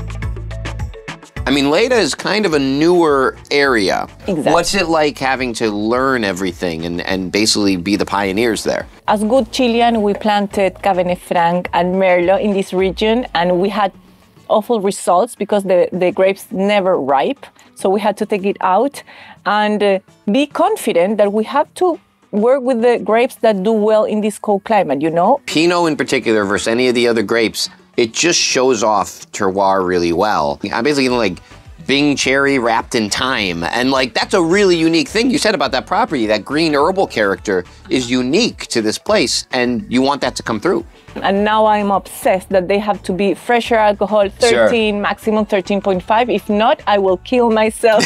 I mean, Leyda is kind of a newer area. Exactly. What's it like having to learn everything and, and basically be the pioneers there? As good Chilean, we planted Cabernet Franc and Merlot in this region, and we had awful results because the, the grapes never ripe. So we had to take it out and uh, be confident that we have to work with the grapes that do well in this cold climate, you know? Pinot in particular versus any of the other grapes, it just shows off terroir really well. I'm basically like Bing cherry wrapped in thyme. And like, that's a really unique thing you said about that property. That green herbal character is unique to this place and you want that to come through. And now I'm obsessed that they have to be fresher alcohol, thirteen, sure. Maximum thirteen point five. If not, I will kill myself.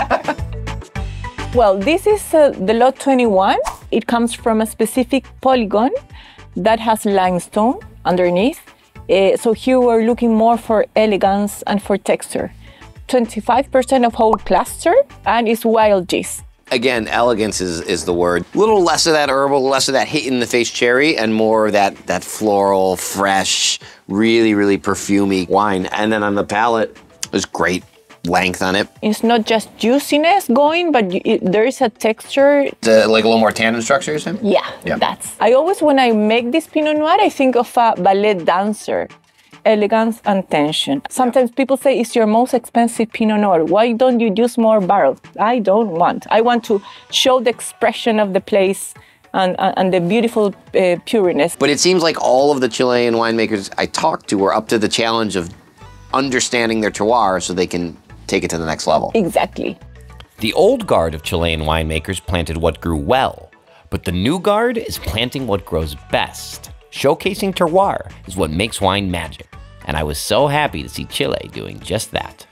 Well, this is uh, the lot twenty-one. It comes from a specific polygon that has limestone underneath. Uh, so here we're looking more for elegance and for texture. twenty-five percent of whole cluster and it's wild gist. Again, elegance is, is the word. A little less of that herbal, less of that hit in the face cherry, and more of that, that floral, fresh, really, really perfumey wine. And then on the palate, there's great length on it. It's not just juiciness going, but it, there is a texture. The, like a little more tannin structure, you're saying? Yeah, yeah, that's. I always, when I make this Pinot Noir, I think of a ballet dancer. Elegance and tension. Sometimes yeah. people say it's your most expensive Pinot Noir. Why don't you use more barrels? I don't want. I want to show the expression of the place and, and the beautiful uh, pureness. But it seems like all of the Chilean winemakers I talked to are up to the challenge of understanding their terroir so they can take it to the next level. Exactly. The old guard of Chilean winemakers planted what grew well, but the new guard is planting what grows best. Showcasing terroir is what makes wine magic, and I was so happy to see Chile doing just that.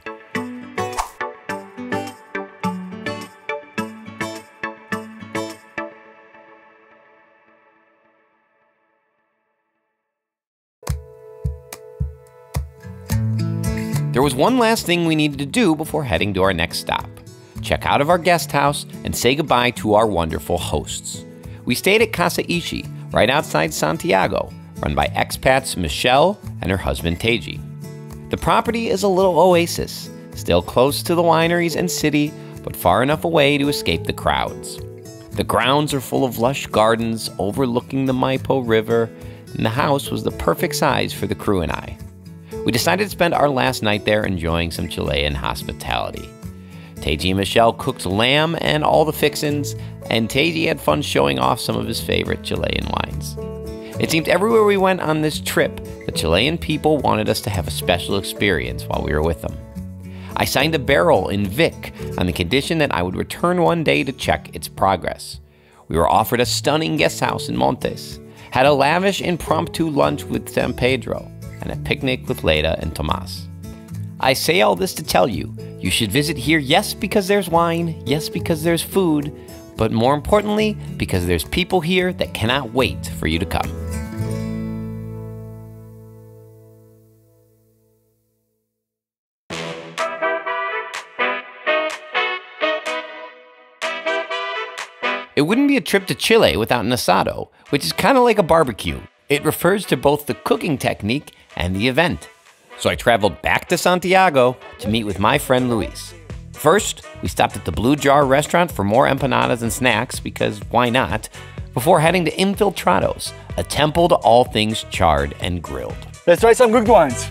There was one last thing we needed to do before heading to our next stop. Check out of our guest house and say goodbye to our wonderful hosts. We stayed at Casa Ishi, right outside Santiago, run by expats Michelle and her husband Teji. The property is a little oasis, still close to the wineries and city, but far enough away to escape the crowds. The grounds are full of lush gardens overlooking the Maipo River, and the house was the perfect size for the crew and I. We decided to spend our last night there enjoying some Chilean hospitality. Teji and Michelle cooked lamb and all the fixins, and Teji had fun showing off some of his favorite Chilean wines. It seemed everywhere we went on this trip, the Chilean people wanted us to have a special experience while we were with them. I signed a barrel in Vic on the condition that I would return one day to check its progress. We were offered a stunning guest house in Montes, had a lavish impromptu lunch with San Pedro, and a picnic with Leyda and Tomas. I say all this to tell you, you should visit here, yes, because there's wine, yes, because there's food, but more importantly, because there's people here that cannot wait for you to come. It wouldn't be a trip to Chile without an asado, which is kind of like a barbecue. It refers to both the cooking technique and the event. So I traveled back to Santiago to meet with my friend Luis. First, we stopped at the Blue Jar restaurant for more empanadas and snacks, because why not, before heading to Infiltrados, a temple to all things charred and grilled. Let's try some good wines.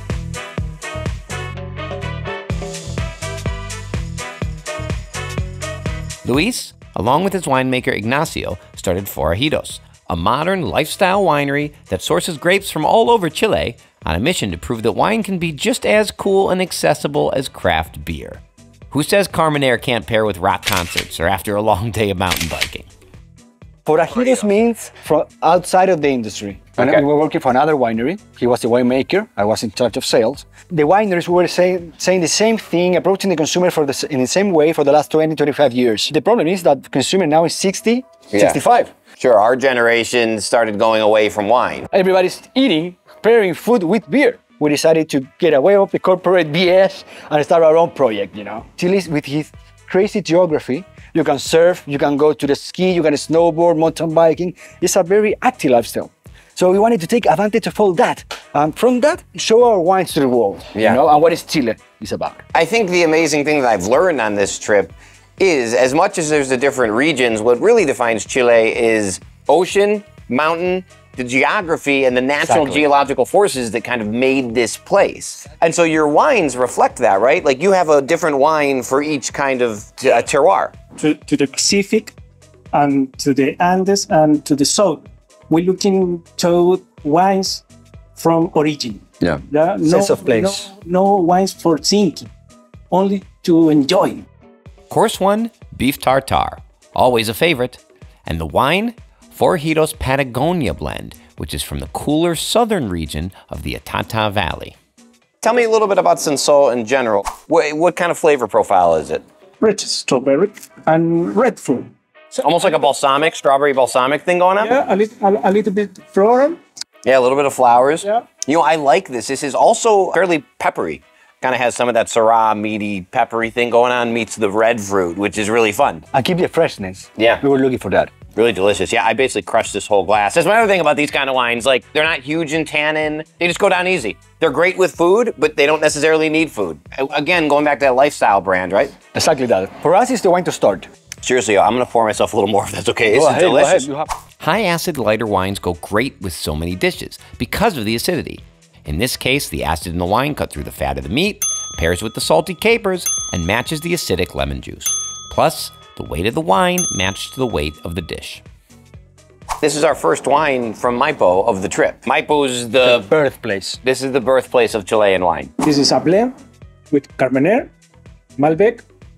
Luis, along with his winemaker Ignacio, started Forajidos, a modern lifestyle winery that sources grapes from all over Chile on a mission to prove that wine can be just as cool and accessible as craft beer. Who says Carménère can't pair with rock concerts or after a long day of mountain biking? Forajidos means from outside of the industry. And Okay. we were working for another winery. He was the winemaker. I was in charge of sales. The wineries were saying, saying the same thing, approaching the consumer for the, in the same way for the last twenty, twenty-five years. The problem is that the consumer now is sixty, Yeah. sixty-five. Sure, our generation started going away from wine. Everybody's eating, pairing food with beer. We decided to get away of the corporate B S and start our own project, you know. Chile, with his crazy geography, you can surf, you can go to the ski, you can snowboard, mountain biking. It's a very active lifestyle. So we wanted to take advantage of all that. And from that, show our wines to the world, Yeah. you know, and what is Chile is about. I think the amazing thing that I've learned on this trip is, as much as there's the different regions, what really defines Chile is ocean, mountain, the geography, and the natural Exactly. geological forces that kind of made this place. And so your wines reflect that, right? Like you have a different wine for each kind of t- uh, terroir. to, to the Pacific and to the Andes and to the south. We're looking to wines from origin. Yeah. Yeah, no, Sense of place. No, no wines for drinking, only to enjoy. Course one, beef tartare, always a favorite. And the wine, Forajidos Patagonia blend, which is from the cooler southern region of the Apata Valley. Tell me a little bit about Sensol in general. What, what kind of flavor profile is it? Rich strawberry and red fruit. Almost like a balsamic, strawberry balsamic thing going on? Yeah, a little, a, a little bit floral. Yeah, a little bit of flowers. Yeah. You know, I like this. This is also fairly peppery. Kind of has some of that Syrah, meaty, peppery thing going on, meets the red fruit, which is really fun. And keep the freshness. Yeah. We were looking for that. Really delicious. Yeah, I basically crushed this whole glass. That's my other thing about these kind of wines. Like, they're not huge in tannin. They just go down easy. They're great with food, but they don't necessarily need food. Again, going back to that lifestyle brand, right? Exactly that. For us, it's the wine to start. Seriously, I'm gonna pour myself a little more if that's okay. This Go is ahead, go delicious. ahead. You have... High acid lighter wines go great with so many dishes because of the acidity. In this case, the acid in the wine cut through the fat of the meat, pairs with the salty capers, and matches the acidic lemon juice. Plus, the weight of the wine matched to the weight of the dish. This is our first wine from Maipo of the trip. Maipo's the, The birthplace. this is the birthplace of Chilean wine. This is a blend with Carménère, Malbec,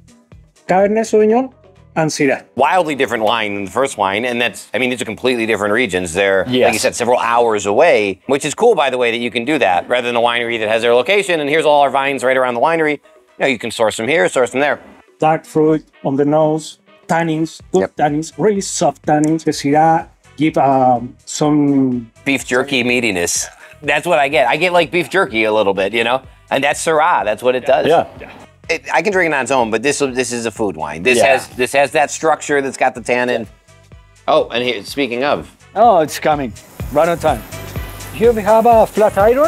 Cabernet Sauvignon, and Syrah. Wildly different wine than the first wine, and that's, I mean, these are completely different regions. They're, like you Yes. said, several hours away, which is cool, by the way, that you can do that, rather than a winery that has their location, and here's all our vines right around the winery. You know, you can source from here, source from there. Dark fruit on the nose, tannins, good Yep. tannins, really soft tannins. The Syrah give um, some Beef jerky meatiness. That's what I get. I get like beef jerky a little bit, you know? And that's Syrah, that's what it does. Yeah. It, I can drink it on its own, but this this is a food wine. This Yeah. has this has that structure that's got the tannin. Oh, and here, speaking of, Oh, it's coming. Right on time. Here we have a flat iron.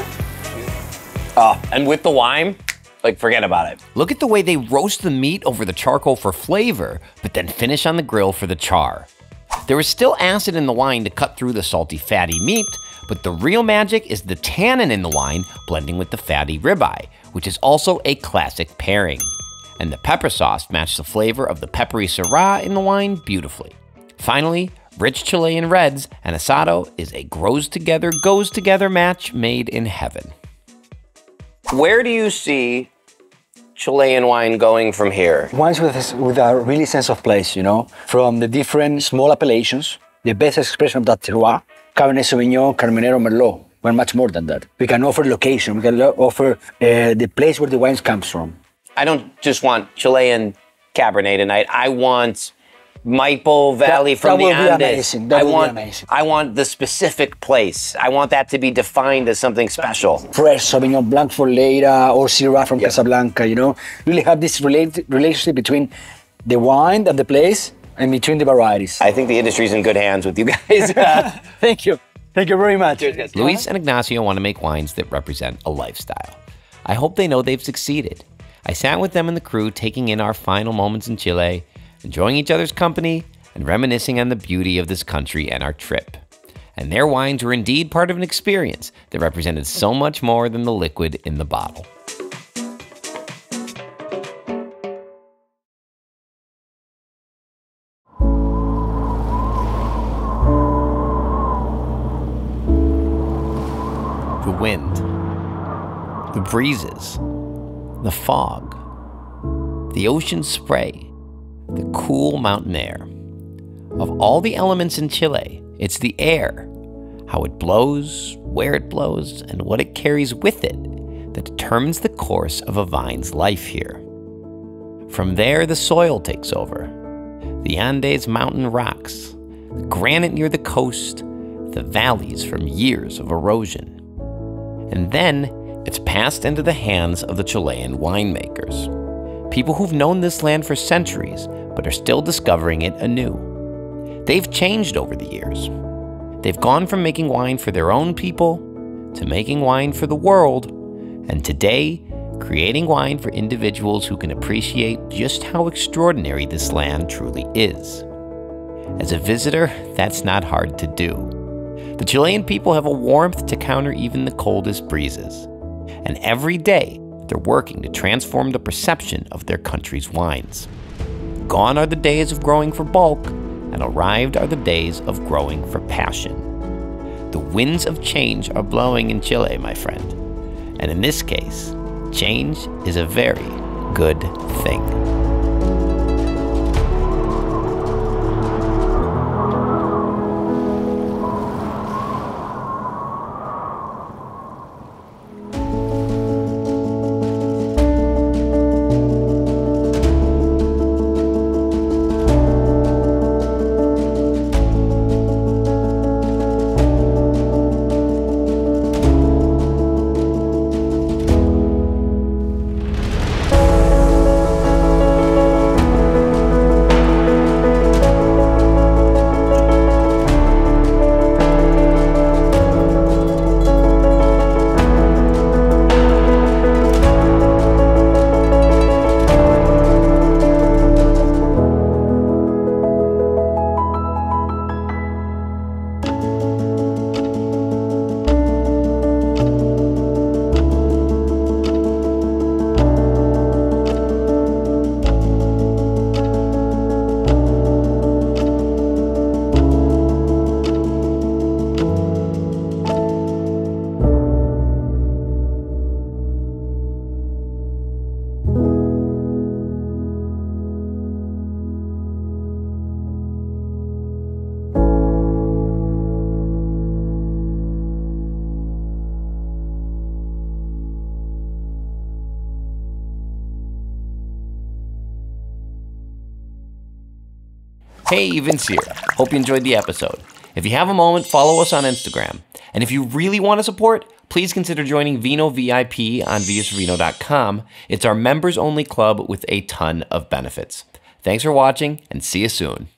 oh, and with the wine, like forget about it. Look at the way they roast the meat over the charcoal for flavor, but then finish on the grill for the char. There is still acid in the wine to cut through the salty, fatty meat, but the real magic is the tannin in the wine blending with the fatty ribeye, which is also a classic pairing. And the pepper sauce matched the flavor of the peppery Syrah in the wine beautifully. Finally, rich Chilean reds and asado is a grows together, goes together match made in heaven. Where do you see Chilean wine going from here? Wines with, this- with a really sense of place, you know, from the different small appellations, the best expression of that terroir, Cabernet Sauvignon, Carménère, or Merlot. We're much more than that. We can offer location, we can lo- offer uh, the place where the wines comes from. I don't just want Chilean Cabernet tonight. I want Maipo Valley That- from that the will be Andes. amazing. That I will be want, amazing. I want the specific place. I want that to be defined as something special. Fresh Sauvignon Blanc for Leyda or Syrah from Casablanca, you know. Really have this relate- relationship between the wine and the place in between the varieties. I think the industry's in good hands with you guys. Thank you. Thank you very much. Luis and Ignacio want to make wines that represent a lifestyle. I hope they know they've succeeded. I sat with them and the crew, taking in our final moments in Chile, enjoying each other's company, and reminiscing on the beauty of this country and our trip. And their wines were indeed part of an experience that represented so much more than the liquid in the bottle. The wind, the breezes, the fog, the ocean spray, the cool mountain air. Of all the elements in Chile, it's the air, how it blows, where it blows, and what it carries with it that determines the course of a vine's life here. From there, the soil takes over. The Andes mountain rocks, the granite near the coast, the valleys from years of erosion. And then it's passed into the hands of the Chilean winemakers, people who've known this land for centuries but are still discovering it anew. They've changed over the years. They've gone from making wine for their own people to making wine for the world, and today, creating wine for individuals who can appreciate just how extraordinary this land truly is. As a visitor, that's not hard to do. The Chilean people have a warmth to counter even the coldest breezes. And every day, they're working to transform the perception of their country's wines. Gone are the days of growing for bulk, and arrived are the days of growing for passion. The winds of change are blowing in Chile, my friend. And in this case, change is a very good thing. Hey, Vince here. Hope you enjoyed the episode. If you have a moment, follow us on Instagram. And if you really want to support, please consider joining Vino V I P on vias for vino dot com. It's our members-only club with a ton of benefits. Thanks for watching, and see you soon.